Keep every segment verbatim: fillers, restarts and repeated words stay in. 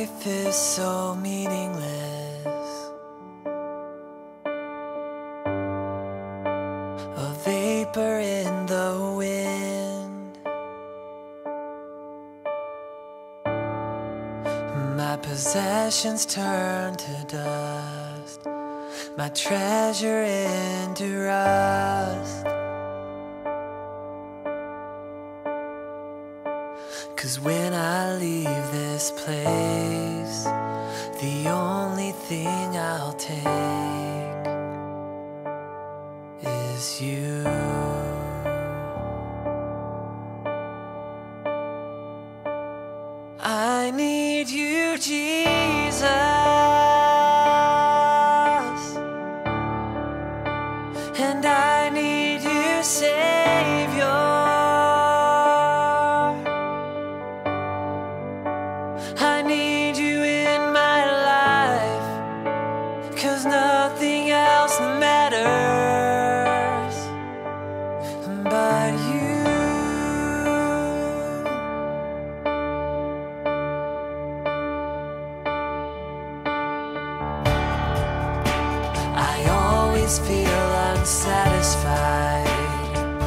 life is so meaningless, a vapor in the wind. My possessions turn to dust, my treasure into rust. 'Cause when I leave this place, the only thing I'll take is you. I need you, Jesus, and I need you, Savior. I need you in my life, 'cause nothing else matters but you. I always feel unsatisfied,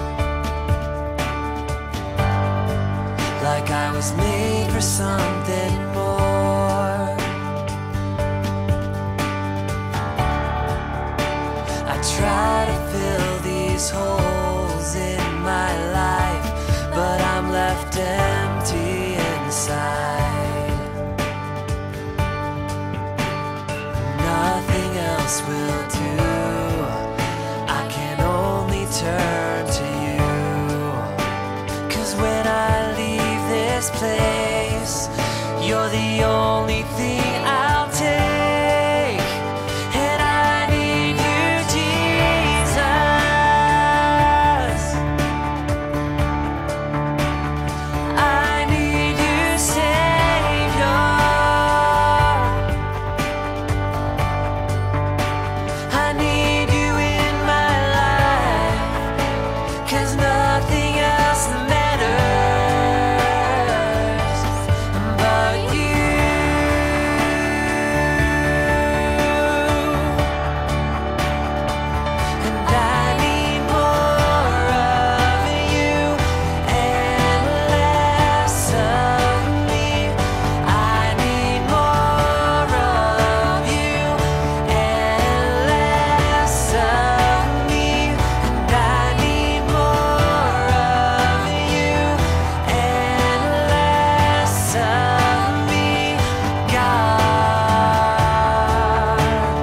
like I was made for something more. I try to fill these holes in my life, but I'm left empty inside. Nothing else will do, I can only turn to you. 'Cause when I leave this place, you're the only thing I'll take. And I need you, Jesus. I need you, Savior. I need you in my life, 'cause nothing else matters but you. And I need more of you and less of me. I need more of you and less of me. And I need more of you and less of me, God.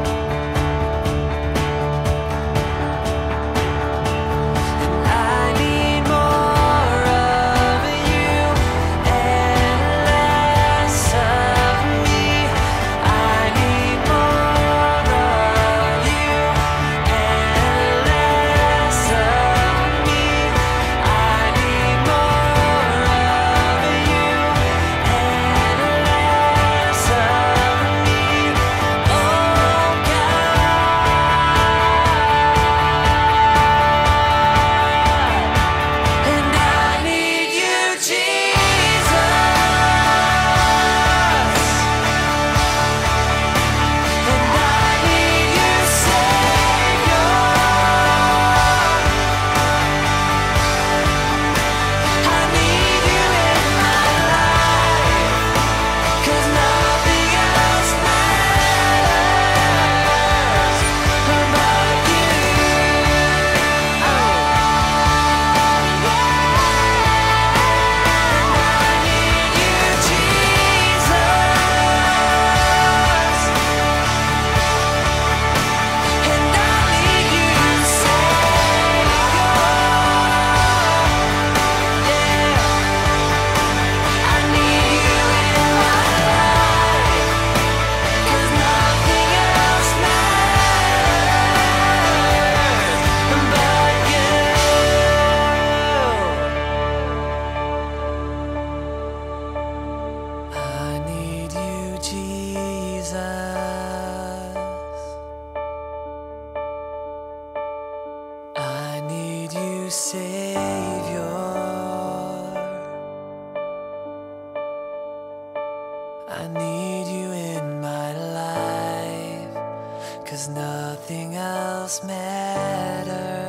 And I need more of you and less of me. I need more of you and less of me. I need more of you and less of me, oh God. And I need you, Jesus. And I need you, Savior. I need you in my life, 'cause nothing else matters but you. Oh, yeah. And I need you, Jesus. And I need you, Savior. Yeah. I need you in my life, 'cause nothing else matters but you. I need you, Jesus. I need you, Savior. I need need you in my life, 'cause nothing else matters.